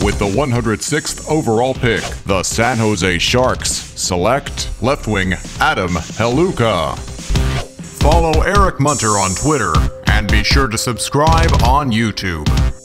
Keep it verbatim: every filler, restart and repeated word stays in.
With the one hundred sixth overall pick, the San Jose Sharks select left wing Adam Helewka. Follow Eric Munter on Twitter and be sure to subscribe on YouTube.